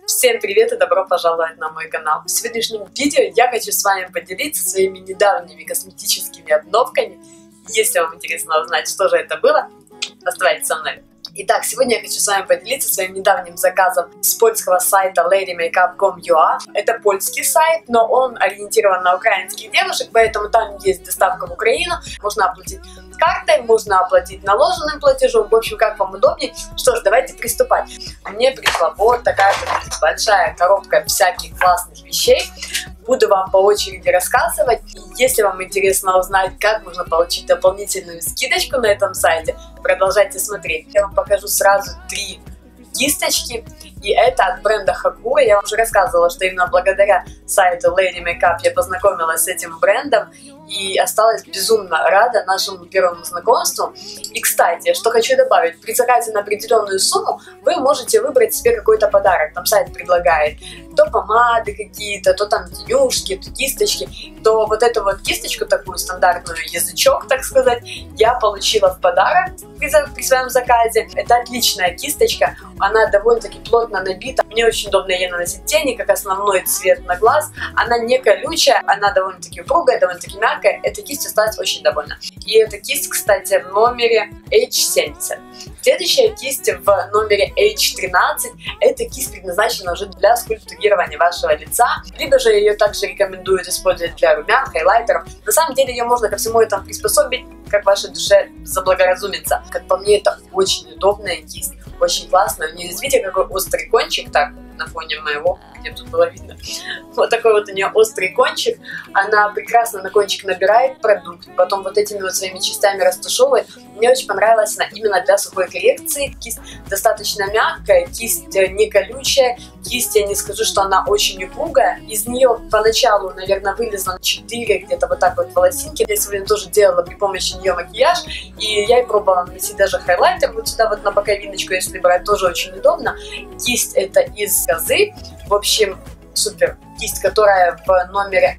Всем привет и добро пожаловать на мой канал. В сегодняшнем видео я хочу с вами поделиться своими недавними косметическими обновками. Если вам интересно узнать, что же это было, оставайтесь со мной. Итак, сегодня я хочу с вами поделиться своим недавним заказом с польского сайта ladymakeup.com.ua. Это польский сайт, но он ориентирован на украинских девушек, поэтому там есть доставка в Украину. Можно оплатить картой, можно оплатить наложенным платежом, в общем, как вам удобнее. Что ж, давайте приступать. Мне пришла вот такая большая коробка всяких классных вещей. Буду вам по очереди рассказывать. И если вам интересно узнать, как можно получить дополнительную скидочку на этом сайте, продолжайте смотреть. Я вам покажу сразу 3 кисточки. И это от бренда Hakura. Я вам уже рассказывала, что именно благодаря сайту Lady Makeup я познакомилась с этим брендом. И осталась безумно рада нашему первому знакомству. И, кстати, что хочу добавить, при заказе на определенную сумму вы можете выбрать себе какой-то подарок. Там сайт предлагает то помады какие-то, то там тенюшки, то кисточки. То вот эту вот кисточку, такую стандартную, язычок, так сказать, я получила в подарок при своем заказе. Это отличная кисточка, она довольно-таки плотно набита. Мне очень удобно ей наносить тени, как основной цвет на глаз. Она не колючая, она довольно-таки упругая, довольно-таки мягкая. Эта кисть осталась очень довольна. И эта кисть, кстати, в номере H70. Следующая кисть в номере H13. Эта кисть предназначена уже для скульптурирования вашего лица. Либо же ее также рекомендуют использовать для румян, хайлайтеров. На самом деле ее можно ко всему этому приспособить, как вашей душе заблагоразумится. Как по мне, это очень удобная кисть. Очень классно. У нее, видите, какой острый кончик, так, на фоне моего, где тут было видно. Вот такой вот у нее острый кончик. Она прекрасно на кончик набирает продукт, потом вот этими вот своими частями растушевывает. Мне очень понравилась она именно для сухой коррекции. Кисть достаточно мягкая, кисть не колючая, кисть, я не скажу, что она очень упругая. Из нее поначалу, наверное, вылезло 4 где-то вот так вот волосинки. Я сегодня тоже делала при помощи нее макияж, и я и пробовала наносить даже хайлайтер вот сюда вот на боковиночку, если брать, тоже очень удобно. Кисть это из козы. В общем, супер. Кисть, которая в номере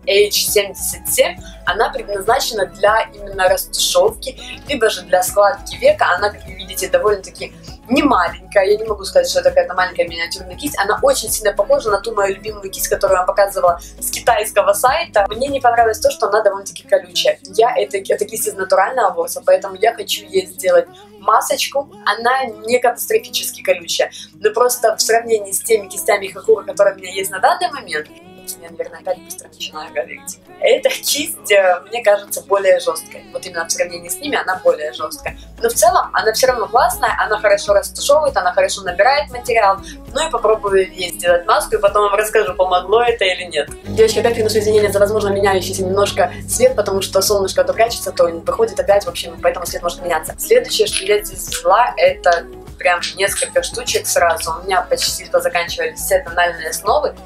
H77, она предназначена для именно растушевки, либо же для складки века. Она, как вы видите, довольно-таки не маленькая. Я не могу сказать, что это какая-то маленькая миниатюрная кисть. Она очень сильно похожа на ту мою любимую кисть, которую я вам показывала с китайского сайта. Мне не понравилось то, что она довольно-таки колючая. Это кисть из натурального ворса, поэтому я хочу ей сделать масочку. Она не катастрофически колючая, но просто в сравнении с теми кистями Hakura, которые у меня есть на данный момент, я, наверное, опять быстро начинаю говорить. Эта кисть, мне кажется, более жесткая. Вот именно в сравнении с ними она более жесткая. Но в целом она все равно классная, она хорошо растушевывает, она хорошо набирает материал. Ну и попробую ей сделать маску, и потом вам расскажу, помогло это или нет. Девочки, опять приношу извинения за, возможно, меняющийся немножко свет, потому что солнышко то прячется, то выходит опять, в общем, поэтому свет может меняться. Следующее, что я здесь взяла, это прям несколько штучек сразу. У меня почти заканчивались все тональные основы.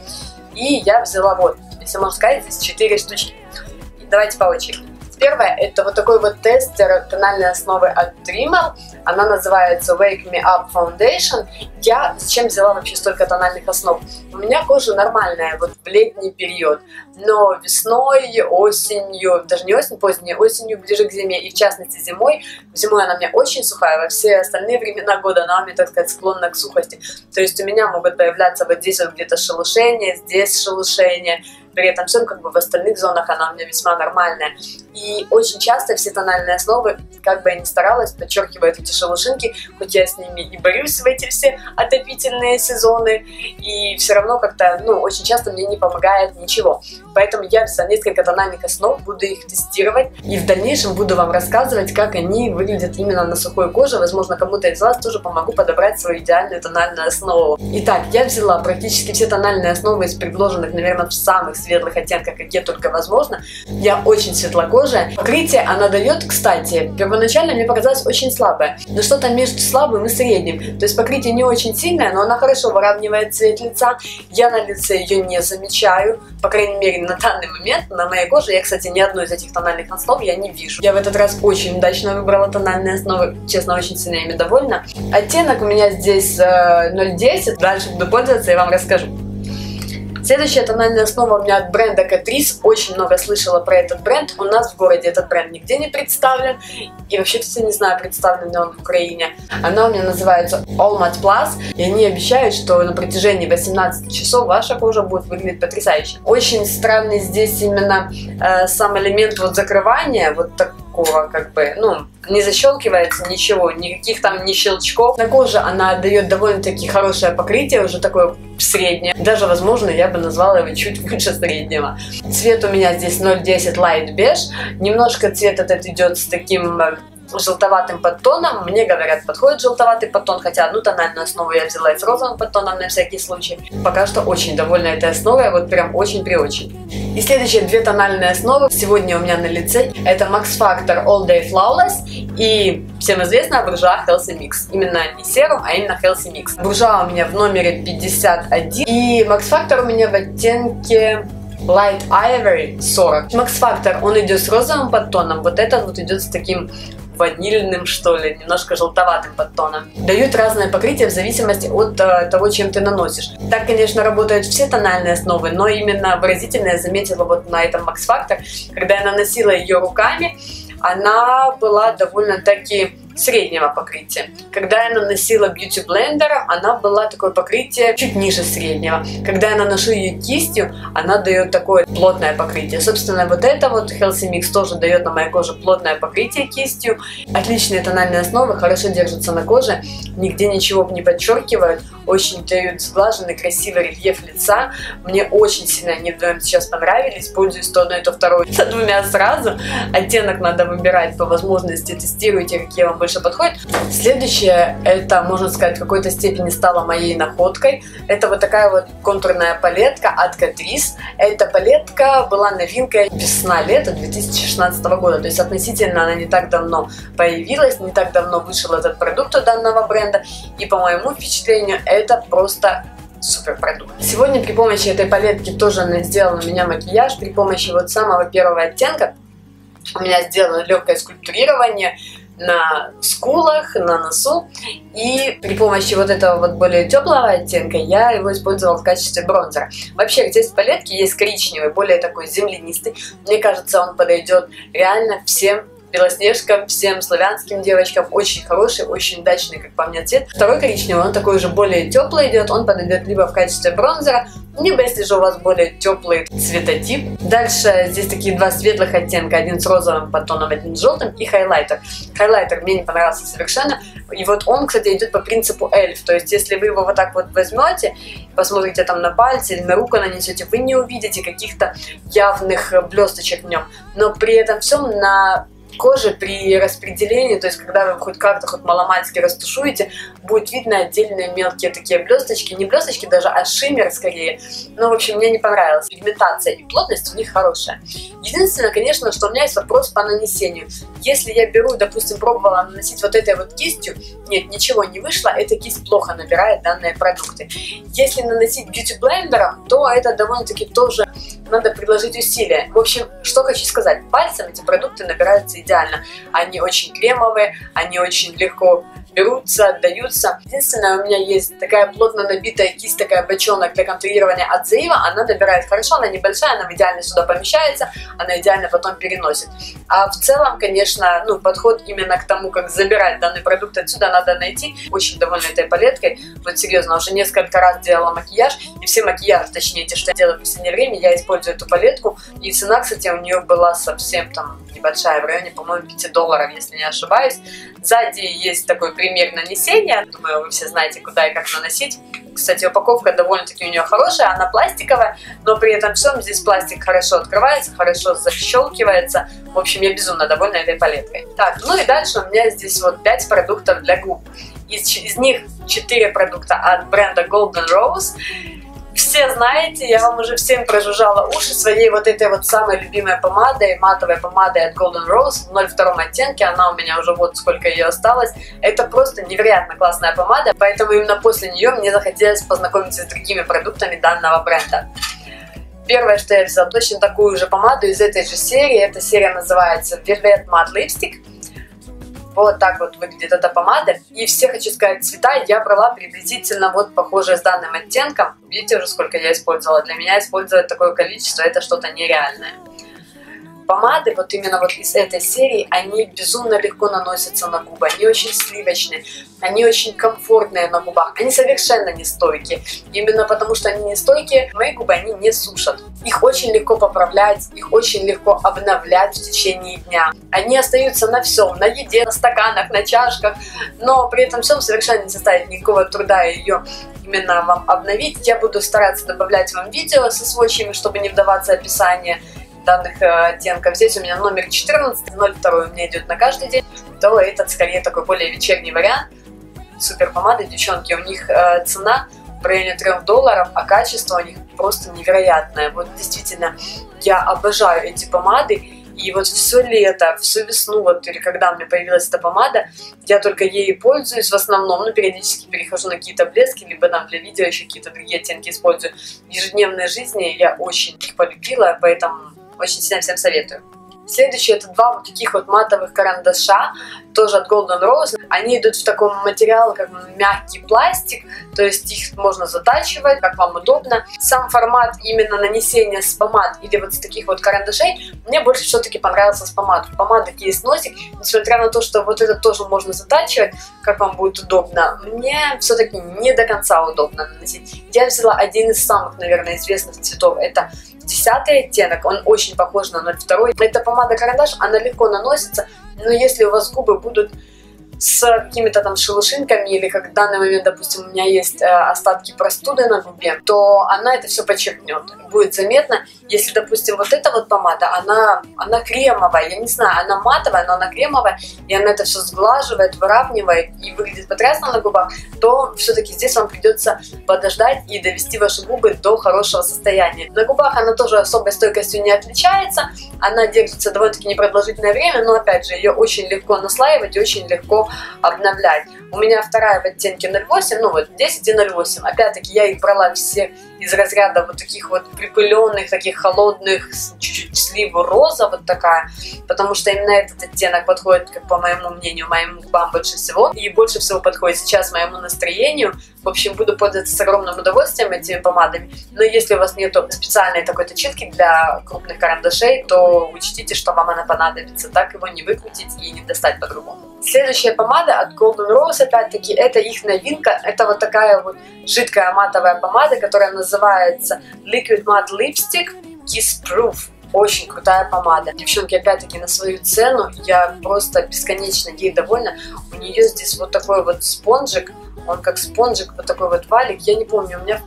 И я взяла вот, если можно сказать, здесь 4 штучки. И давайте по очереди. Первое, это вот такой вот тестер тональной основы от Rimmel. Она называется Wake Me Up Foundation. Я зачем взяла вообще столько тональных основ? У меня кожа нормальная вот в летний период. Но весной, осенью, даже не осень, поздней осенью, ближе к зиме, и в частности зимой. Зимой она у меня очень сухая, во все остальные времена года она у меня, так сказать, склонна к сухости. То есть у меня могут появляться вот здесь вот где-то шелушения, здесь шелушения. При этом всем, как бы в остальных зонах она у меня весьма нормальная. И очень часто все тональные основы, как бы я ни старалась, подчеркивают эти шелушинки, хоть я с ними и борюсь в эти все отопительные сезоны, и все равно как-то, ну, очень часто мне не помогает ничего. Поэтому я взяла несколько тональных основ, буду их тестировать, и в дальнейшем буду вам рассказывать, как они выглядят именно на сухой коже. Возможно, кому-то из вас тоже помогу подобрать свою идеальную тональную основу. Итак, я взяла практически все тональные основы из предложенных, наверное, в самых светлых оттенках, какие только возможно. Я очень светлокожая. Покрытие она дает, кстати, первоначально мне показалось очень слабое, но что-то между слабым и средним. То есть покрытие не очень сильное, но она хорошо выравнивает цвет лица. Я на лице ее не замечаю, по крайней мере на данный момент. На моей коже я, кстати, ни одной из этих тональных основ я не вижу. Я в этот раз очень удачно выбрала тональные основы, честно, очень сильно ими довольна. Оттенок у меня здесь 0,10, дальше буду пользоваться и вам расскажу. Следующая тональная основа у меня от бренда Catrice. Очень много слышала про этот бренд. У нас в городе этот бренд нигде не представлен. И вообще, кстати, не знаю, представлен ли он в Украине. Она у меня называется All Matte Plus. И они обещают, что на протяжении 18 часов ваша кожа будет выглядеть потрясающе. Очень странный здесь именно сам элемент вот закрывания. Вот такого как бы, ну, не защелкивается ничего, никаких там ни щелчков. На коже она дает довольно-таки хорошее покрытие, уже такое среднее. Даже, возможно, я бы назвала его чуть выше среднего. Цвет у меня здесь 010 Light Beige. Немножко цвет этот идет с таким желтоватым подтоном. Мне говорят, подходит желтоватый подтон, хотя одну тональную основу я взяла с розовым подтоном на всякий случай. Пока что очень довольна этой основой, вот прям очень-при-очень. И следующие две тональные основы сегодня у меня на лице. Это Max Factor All Day Flawless и всем известная Bourjois Healthy Mix. Именно не серум, а именно Healthy Mix. Bourjois у меня в номере 51 и Max Factor у меня в оттенке Light Ivory 40. Max Factor, он идет с розовым подтоном, вот этот вот идет с таким ванильным, что ли, немножко желтоватым подтоном. Дают разное покрытие в зависимости от того, чем ты наносишь. Так, конечно, работают все тональные основы, но именно выразительно я заметила вот на этом Max Factor, когда я наносила ее руками, она была довольно-таки среднего покрытия. Когда я наносила Beauty блендером, она была такое покрытие чуть ниже среднего. Когда я наношу ее кистью, она дает такое плотное покрытие. Собственно, вот это вот Healthy Mix тоже дает на моей коже плотное покрытие кистью. Отличные тональные основы, хорошо держатся на коже, нигде ничего не подчеркивают, очень дают сглаженный, красивый рельеф лица. Мне очень сильно они вдвоем сейчас понравились, пользуюсь то одной, то второй, то двумя сразу. Оттенок надо выбирать по возможности, тестируйте, какие вам больше подходит. Следующее, это, можно сказать, в какой-то степени стало моей находкой. Это вот такая вот контурная палетка от Catrice. Эта палетка была новинкой весна-лето 2016 года. То есть относительно она не так давно появилась, не так давно вышел этот продукт у данного бренда. И по моему впечатлению, это просто супер продукт. Сегодня при помощи этой палетки тоже она сделала на меня макияж. При помощи вот самого первого оттенка у меня сделано легкое скульптурирование на скулах, на носу, и при помощи вот этого вот более теплого оттенка я его использовала в качестве бронзера. Вообще здесь в палетке есть коричневый, более такой землянистый. Мне кажется, он подойдет реально всем белоснежкам, всем славянским девочкам. Очень хороший, очень удачный, как по мне, цвет. Второй коричневый, он такой уже более теплый идет, он подойдет либо в качестве бронзера, либо если же у вас более теплый цветотип. Дальше здесь такие два светлых оттенка, один с розовым подтоном, один с желтым, и хайлайтер. Хайлайтер мне не понравился совершенно, и вот он, кстати, идет по принципу эльф, то есть если вы его вот так вот возьмете, посмотрите там на пальцы или на руку нанесете, вы не увидите каких-то явных блесточек в нем, но при этом всем на кожи при распределении, то есть когда вы хоть как-то, хоть маломальски растушуете, будет видно отдельные мелкие такие блесточки, не блесточки даже, а шиммер скорее. Но, в общем, мне не понравилось. Пигментация и плотность у них хорошая. Единственное, конечно, что у меня есть вопрос по нанесению. Если я беру, допустим, пробовала наносить вот этой вот кистью, нет, ничего не вышло, эта кисть плохо набирает данные продукты. Если наносить Beauty блендером, то это довольно-таки тоже надо приложить усилия. В общем, что хочу сказать, пальцем эти продукты набираются идеально. Они очень кремовые, они очень легко берутся, отдаются. Единственное, у меня есть такая плотно набитая кисть, такая бочонок для контурирования от Zoeva. Она набирает хорошо, она небольшая, она идеально сюда помещается, она идеально потом переносит. А в целом, конечно, ну, подход именно к тому, как забирать данный продукт отсюда, надо найти. Очень довольна этой палеткой. Вот серьезно, уже несколько раз делала макияж, и все макияжи, точнее, те, что я делаю в последнее время, я использую эту палетку. И цена, кстати, у нее была совсем там небольшая, в районе, по-моему, $5, если не ошибаюсь. Сзади есть такой пример нанесения. Думаю, вы все знаете, куда и как наносить. Кстати, упаковка довольно-таки у нее хорошая, она пластиковая, но при этом всем здесь пластик хорошо открывается, хорошо защелкивается. В общем, я безумно довольна этой палеткой. Так, ну и дальше у меня здесь вот 5 продуктов для губ. Из них 4 продукта от бренда Golden Rose. Все знаете, я вам уже всем прожужжала уши своей вот этой вот самой любимой помадой, матовой помадой от Golden Rose в 02 оттенке. Она у меня уже вот сколько ее осталось. Это просто невероятно классная помада, поэтому именно после нее мне захотелось познакомиться с другими продуктами данного бренда. Первое, что я взяла, точно такую же помаду из этой же серии. Эта серия называется Velvet Matte Lipstick. Вот так вот выглядит эта помада. И все, хочу сказать, цвета я брала приблизительно вот похожие с данным оттенком. Видите уже, сколько я использовала? Для меня использовать такое количество — это что-то нереальное. Помады, вот именно вот из этой серии, они безумно легко наносятся на губы, они очень сливочные, они очень комфортные на губах, они совершенно не стойкие. Именно потому, что они не стойкие, мои губы они не сушат. Их очень легко поправлять, их очень легко обновлять в течение дня. Они остаются на всем, на еде, на стаканах, на чашках, но при этом всем совершенно не составит никакого труда ее именно вам обновить. Я буду стараться добавлять вам видео со сводчами, чтобы не вдаваться в описание данных оттенков. Здесь у меня номер 14, 02 у меня идет на каждый день, то этот скорее такой более вечерний вариант. Супер помады, девчонки, у них цена в районе $3, а качество у них просто невероятное. Вот действительно, я обожаю эти помады, и вот все лето, всю весну, вот или когда у меня появилась эта помада, я только ею пользуюсь в основном, ну, периодически перехожу на какие-то блески, либо там для видео еще какие-то другие оттенки использую. В ежедневной жизни я очень их полюбила, поэтому очень сильно всем советую. Следующие это два вот таких вот матовых карандаша, тоже от Golden Rose. Они идут в таком материале, как мягкий пластик, то есть их можно затачивать, как вам удобно. Сам формат именно нанесения с помад или вот с таких вот карандашей мне больше все-таки понравился с помад. У помады есть носик, несмотря на то, что вот это тоже можно затачивать, как вам будет удобно, мне все-таки не до конца удобно наносить. Я взяла один из самых, наверное, известных цветов, это 10-й оттенок, он очень похож на 02. Эта помада-карандаш, она легко наносится, но если у вас губы будут с какими-то там шелушинками, или как в данный момент, допустим, у меня есть остатки простуды на губе, то она это все подчеркнет. Будет заметно, если, допустим, вот эта вот помада, она кремовая, я не знаю, она матовая, но она кремовая, и она это все сглаживает, выравнивает и выглядит потрясно на губах, то все-таки здесь вам придется подождать и довести ваши губы до хорошего состояния. На губах она тоже особой стойкостью не отличается, она держится довольно-таки непродолжительное время, но опять же, ее очень легко наслаивать и очень легко обновлять. У меня вторая в оттенке 08, ну вот 10 и 08. Опять-таки я их брала все из разряда вот таких вот припыленных, таких холодных, чуть-чуть сливу роза вот такая, потому что именно этот оттенок подходит, как по моему мнению, моим губам больше всего, и больше всего подходит сейчас моему настроению. В общем, буду пользоваться с огромным удовольствием этими помадами, но если у вас нету специальной такой точилки для крупных карандашей, то учтите, что вам она понадобится, так его не выкрутить и не достать по-другому. Следующая помада от Golden Rose, опять-таки, это их новинка. Это вот такая вот жидкая матовая помада, которая называется Liquid Matte Lipstick Kiss Proof. Очень крутая помада. Девчонки, опять-таки, на свою цену я просто бесконечно ей довольна. У нее здесь вот такой вот спонжик. Он как спонжик, вот такой вот валик. Я не помню, у меня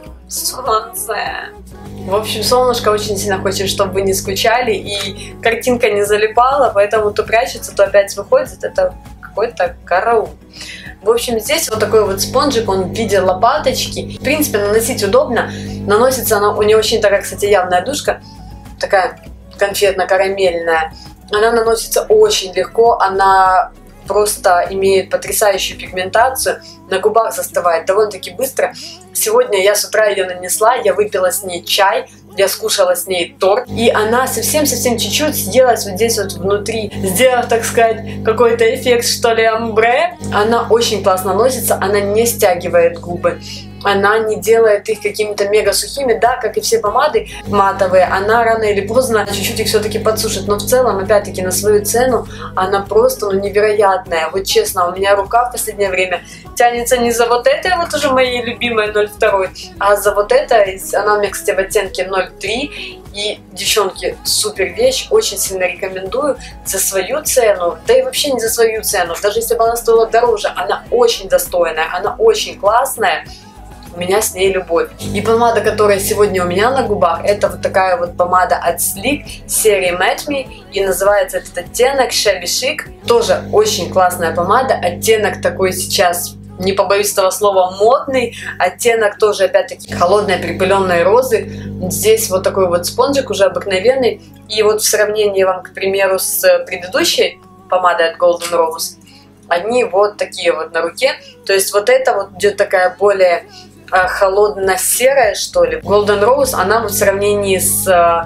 солнце. В общем, солнышко очень сильно хочет, чтобы вы не скучали и картинка не залипала, поэтому то прячется, то опять выходит. Это какой-то караул. В общем, здесь вот такой вот спонжик, он в виде лопаточки. В принципе, наносить удобно. Наносится она, у нее очень такая, кстати, явная душка, такая конфетно-карамельная. Она наносится очень легко, она просто имеет потрясающую пигментацию, на губах застывает довольно-таки быстро. Сегодня я с утра ее нанесла, я выпила с ней чай, я скушала с ней торт, и она совсем-совсем чуть-чуть сделалась вот здесь вот внутри, сделав, так сказать, какой-то эффект, что ли, амбре. Она очень классно носится, она не стягивает губы. Она не делает их какими-то мега сухими, да, как и все помады матовые, она рано или поздно чуть-чуть их все-таки подсушит, но в целом, опять-таки, на свою цену она просто, ну, невероятная. Вот честно, у меня рука в последнее время тянется не за вот этой вот уже моей любимой 02, а за вот этой, она у меня, кстати, в оттенке 03. И, девчонки, супер вещь, очень сильно рекомендую за свою цену, да и вообще не за свою цену, даже если бы она стоила дороже, она очень достойная, она очень классная. У меня с ней любовь. И помада, которая сегодня у меня на губах, это вот такая вот помада от Sleek серии Match Me. И называется этот оттенок Shabby Chic. Тоже очень классная помада. Оттенок такой сейчас, не побоюсь этого слова, модный. Оттенок тоже, опять-таки, холодной припыленной розы. Здесь вот такой вот спонжик уже обыкновенный. И вот в сравнении вам, к примеру, с предыдущей помадой от Golden Rose, они вот такие вот на руке. То есть вот это вот идет такая более холодно-серая, что ли. Golden Rose, она вот в сравнении с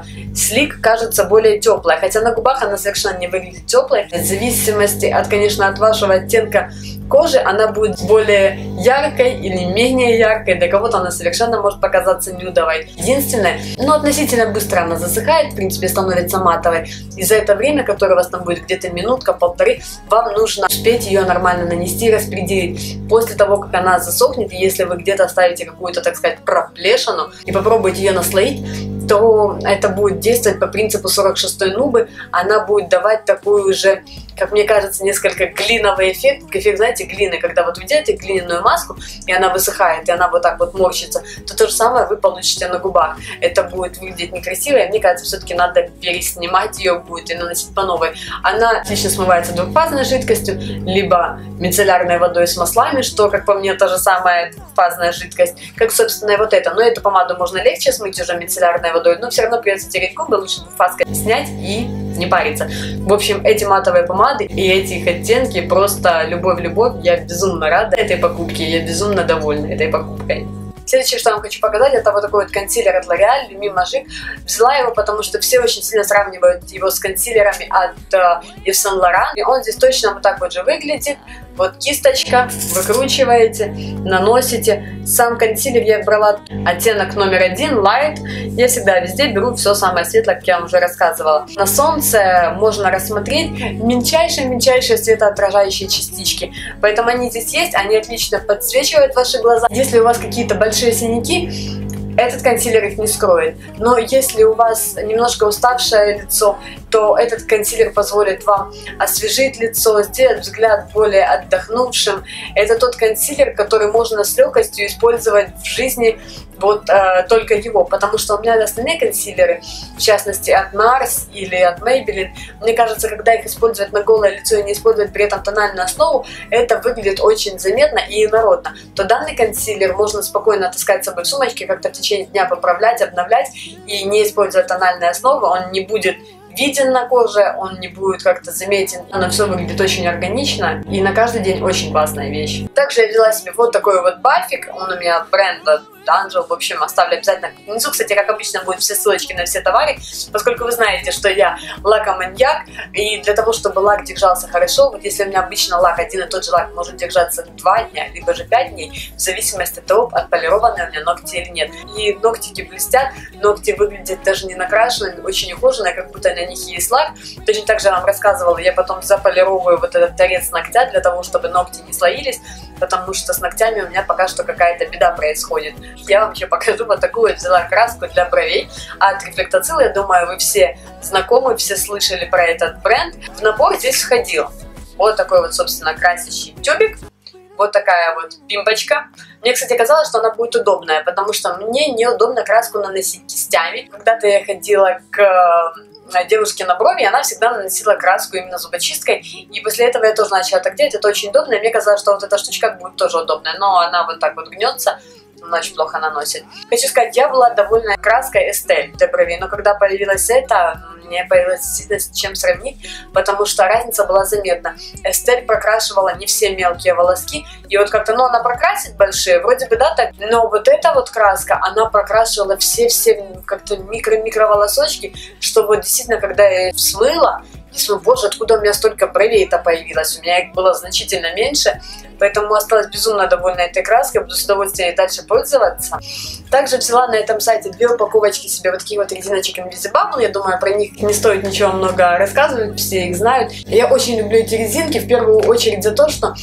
Sleek кажется более теплая, хотя на губах она совершенно не выглядит теплой. В зависимости от, конечно, от вашего оттенка кожи, она будет более яркой или менее яркой, для кого-то она совершенно может показаться нюдовой. Единственное, но относительно быстро она засыхает, в принципе, становится матовой, и за это время, которое у вас там будет где-то минутка-полторы, вам нужно успеть ее нормально нанести, распределить. После того, как она засохнет, и если вы где-то оставите какую-то, так сказать, проплешину и попробуете ее наслоить, то это будет действовать по принципу 46-й нубы. Она будет давать такую же, как мне кажется, несколько глиновый эффект. Эффект, знаете, глины, когда вот вы делаете глиняную маску, и она высыхает, и она вот так вот морщится, то же самое вы получите на губах. Это будет выглядеть некрасиво, и мне кажется, все-таки надо переснимать ее будет и наносить по новой. Она отлично смывается двухфазной жидкостью, либо мицеллярной водой с маслами, что, как по мне, та же самая двухфазная жидкость, как, собственно, и вот это. Но эту помаду можно легче смыть уже мицеллярной водой, но все равно придется тереть губы, лучше двухфазкой снять и не париться. В общем, эти матовые помады и эти их оттенки просто любовь-любовь. Я безумно рада этой покупке, я безумно довольна этой покупкой. Следующее, что я вам хочу показать, это вот такой вот консилер от L'Oréal, Lumi Magique. Взяла его, потому что все очень сильно сравнивают его с консилерами от Yves Saint Laurent. И он здесь точно вот так вот же выглядит. Вот кисточка, выкручиваете, наносите. Сам консилер я брала оттенок номер 1, Light. Я всегда везде беру все самое светлое, как я вам уже рассказывала. На солнце можно рассмотреть мельчайшие светоотражающие частички. Поэтому они здесь есть, они отлично подсвечивают ваши глаза. Если у вас какие-то большие синяки, этот консилер их не скроет. Но если у вас немножко уставшее лицо, то этот консилер позволит вам освежить лицо, сделать взгляд более отдохнувшим. Это тот консилер, который можно с легкостью использовать в жизни, вот только его, потому что у меня остальные консилеры, в частности от NARS или от Maybelline, мне кажется, когда их использовать на голое лицо и не использовать при этом тональную основу, это выглядит очень заметно и инородно. То данный консилер можно спокойно таскать с собой в сумочке, как-то в течение дня поправлять, обновлять и не использовать тональную основу, он не будет виден на коже, он не будет как-то заметен, оно все выглядит очень органично и на каждый день очень классная вещь. Также я взяла себе вот такой вот бафик, он у меня от бренда Angel, в общем, оставлю обязательно внизу, кстати, как обычно, будут все ссылочки на все товары, поскольку вы знаете, что я лакоманьяк, и для того, чтобы лак держался хорошо, вот если у меня обычно лак, один и тот же лак может держаться 2 дня, либо же 5 дней, в зависимости от того, отполированные у меня ногти или нет. И ногтики блестят, ногти выглядят даже не накрашенными, очень ухоженные, как будто на них есть лак. Точно так же я вам рассказывала, я потом заполировываю вот этот торец ногтя для того, чтобы ногти не слоились, потому что с ногтями у меня пока что какая-то беда происходит. Я вам еще покажу вот такую взяла краску для бровей от Reflectacil. Я думаю, вы все знакомы, все слышали про этот бренд. В набор здесь входил вот такой вот, собственно, красящий тюбик. Вот такая вот пимпочка. Мне, кстати, казалось, что она будет удобная, потому что мне неудобно краску наносить кистями. Когда-то я ходила к девушке на брови, и она всегда наносила краску именно зубочисткой, и после этого я тоже начала так делать, это очень удобно, и мне казалось, что вот эта штучка будет тоже удобная, но она вот так вот гнется, она очень плохо наносит. Хочу сказать, я была довольна краской Estelle для бровей, но когда появилась эта, мне появилось действительно с чем сравнить, потому что разница была заметна. Estelle прокрашивала не все мелкие волоски, и вот как-то, ну, она прокрасит большие, вроде бы, да, так, но вот эта вот краска, она прокрашивала все как-то микро волосочки, что вот действительно, когда я ее смыла, боже, откуда у меня столько бровей-то появилось, у меня их было значительно меньше, поэтому осталась безумно довольна этой краской, буду с удовольствием и дальше пользоваться. Также взяла на этом сайте 2 упаковочки себе вот таких вот резиночек Invisibubble, я думаю, про них не стоит ничего много рассказывать, все их знают. Я очень люблю эти резинки, в первую очередь за то, что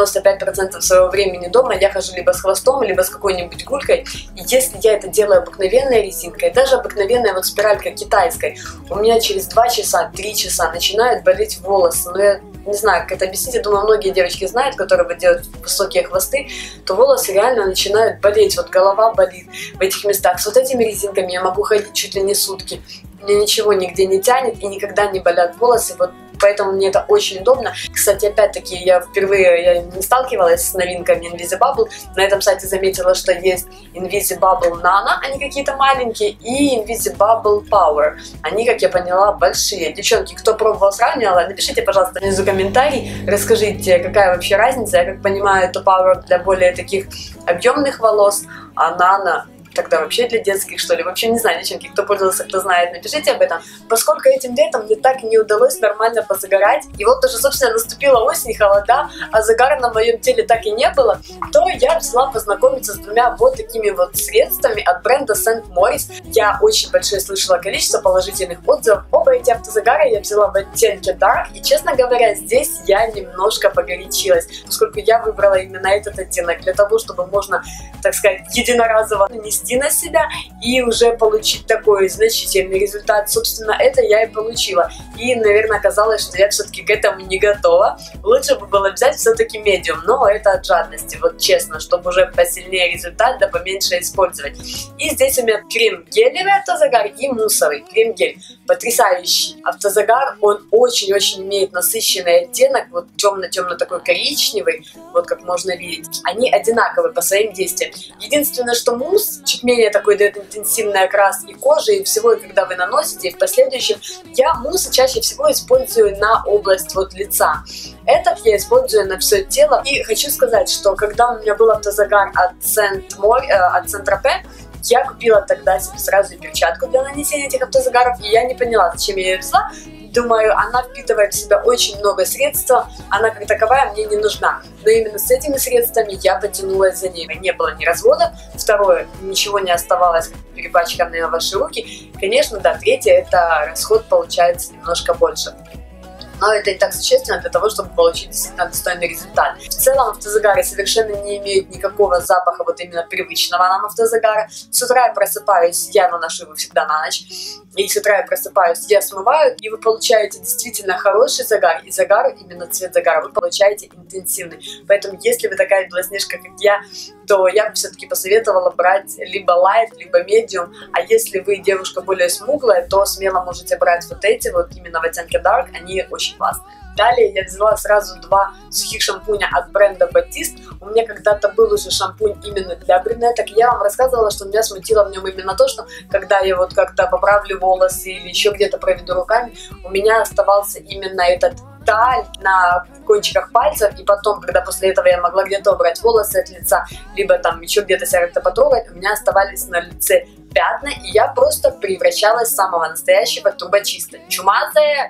95% своего времени дома я хожу либо с хвостом, либо с какой-нибудь гулькой, и если я это делаю обыкновенной резинкой, даже обыкновенной вот спиралькой китайской, у меня через 2 часа, 3 часа начинают болеть волосы, но я не знаю, как это объяснить, я думаю, многие девочки знают, которые делают высокие хвосты, то волосы реально начинают болеть, вот голова болит в этих местах. С вот этими резинками я могу ходить чуть ли не сутки, мне ничего нигде не тянет и никогда не болят волосы, вот поэтому мне это очень удобно. Кстати, опять-таки, я впервые не сталкивалась с новинками Invisibubble. На этом сайте заметила, что есть Invisibubble Nano, они какие-то маленькие, и Invisibubble Power. Они, как я поняла, большие. Девчонки, кто пробовал, сравнивала, напишите, пожалуйста, внизу комментарий, расскажите, какая вообще разница. Я как понимаю, это Power для более таких объемных волос, а Nano тогда вообще для детских, что ли. В общем, не знаю, девчонки, кто пользовался, кто знает, напишите об этом. Поскольку этим летом мне так и не удалось нормально позагорать, и вот уже, собственно, наступила осень, холода, а загара на моем теле так и не было, то я решила познакомиться с двумя вот такими вот средствами от бренда St. Morris. Я очень большое слышала количество положительных отзывов. Оба эти автозагара я взяла в оттенке Dark, и, честно говоря, здесь я немножко погорячилась, поскольку я выбрала именно этот оттенок для того, чтобы можно, так сказать, единоразово нанести на себя и уже получить такой значительный результат. Собственно, это я и получила. И, наверное, оказалось, что я все-таки к этому не готова. Лучше бы было взять все-таки медиум, но это от жадности, вот честно, чтобы уже посильнее результат, да поменьше использовать. И здесь у меня крем-гелевый автозагар и муссовый крем-гель. Потрясающий автозагар, он очень-очень имеет насыщенный оттенок, вот темно-темно такой коричневый, вот как можно видеть. Они одинаковы по своим действиям. Единственное, что мусс чуть менее такой дает интенсивный окрас и кожи, и всего, и когда вы наносите, и в последующем, я муссы чаще всего использую на область вот лица. Этот я использую на все тело. И хочу сказать, что когда у меня был автозагар от Saint-Tropez, я купила тогда себе сразу и перчатку для нанесения этих автозагаров, и я не поняла, зачем я ее взяла. Думаю, она впитывает в себя очень много средства, она как таковая мне не нужна. Но именно с этими средствами я потянулась за ней. Не было ни разводов. Второе, ничего не оставалось перепачканные на ваши руки. Конечно, да, третье, это расход получается немножко больше. Но это и так существенно для того, чтобы получить действительно достойный результат. В целом автозагары совершенно не имеют никакого запаха вот именно привычного нам автозагара. С утра я просыпаюсь, я наношу его всегда на ночь. И с утра я просыпаюсь, я смываю, и вы получаете действительно хороший загар. И загар, именно цвет загара, вы получаете интенсивный. Поэтому, если вы такая белоснежка, как я, то я бы все-таки посоветовала брать либо light, либо medium. А если вы девушка более смуглая, то смело можете брать вот эти, вот именно в оттенке dark, они очень классные. Далее я взяла сразу два сухих шампуня от бренда Batiste. У меня когда-то был уже шампунь именно для брюнеток. Я вам рассказывала, что меня смутило в нем именно то, что когда я вот как-то поправлю волосы или еще где-то проведу руками, у меня оставался именно этот таль на кончиках пальцев, и потом, когда после этого я могла где-то убрать волосы от лица, либо там еще где-то себя как-то потрогать, у меня оставались на лице пятна, и я просто превращалась в самого настоящего трубочиста. Чумазая.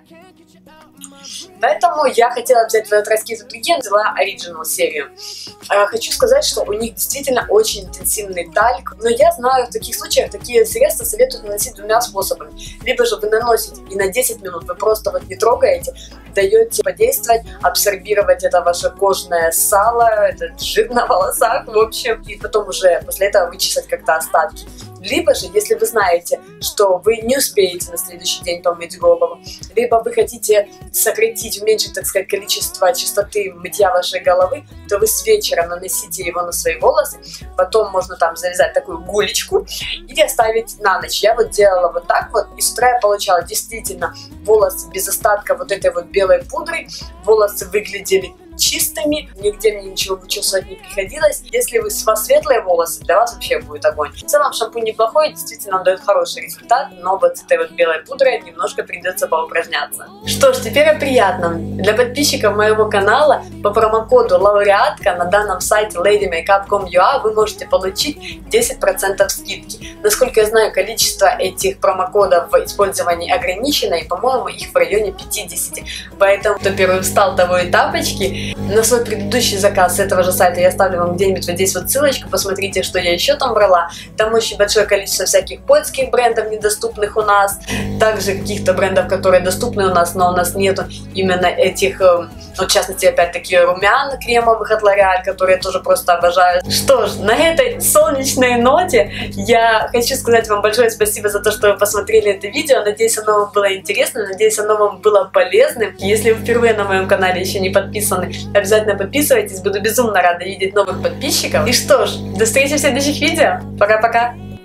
Поэтому я хотела взять в этот раз какие-то другие, взяла Original серию. Хочу сказать, что у них действительно очень интенсивный тальк, но я знаю, в таких случаях такие средства советуют наносить двумя способами. Либо же вы наносите и на 10 минут вы просто вот не трогаете, даете подействовать, абсорбировать это ваше кожное сало, этот жир на волосах, в общем, и потом уже после этого вычесать как-то остатки. Либо же, если вы знаете, что вы не успеете на следующий день помыть голову, либо вы хотите сократить, уменьшить, так сказать, количество частоты мытья вашей головы, то вы с вечера наносите его на свои волосы, потом можно там завязать такую гулечку и оставить на ночь. Я вот делала вот так вот, и с утра я получала действительно волосы без остатка вот этой вот белой пудры, волосы выглядели чистыми, нигде мне ничего вычесывать не приходилось. Если у вас светлые волосы, для вас вообще будет огонь. В целом шампунь неплохой, действительно он дает хороший результат, но вот с этой вот белой пудрой немножко придется поупражняться. Что ж, теперь о приятном. Для подписчиков моего канала по промокоду лауреатка на данном сайте ladymakeup.com.ua вы можете получить 10% скидки. Насколько я знаю, количество этих промокодов в использовании ограничено, и, по-моему, их в районе 50. Поэтому, кто первый встал, того и тапочки. На свой предыдущий заказ с этого же сайта я оставлю вам где-нибудь вот здесь вот ссылочку, посмотрите, что я еще там брала. Там очень большое количество всяких польских брендов, недоступных у нас, также каких-то брендов, которые доступны у нас, но у нас нету именно этих, вот в частности, опять-таки, румян кремовых от L'Oréal, которые я тоже просто обожаю. Что ж, на этой солнечной ноте я хочу сказать вам большое спасибо за то, что вы посмотрели это видео. Надеюсь, оно вам было интересно, надеюсь, оно вам было полезным. Если вы впервые на моем канале еще не подписаны, обязательно подписывайтесь, буду безумно рада видеть новых подписчиков. И что ж, до встречи в следующих видео. Пока-пока!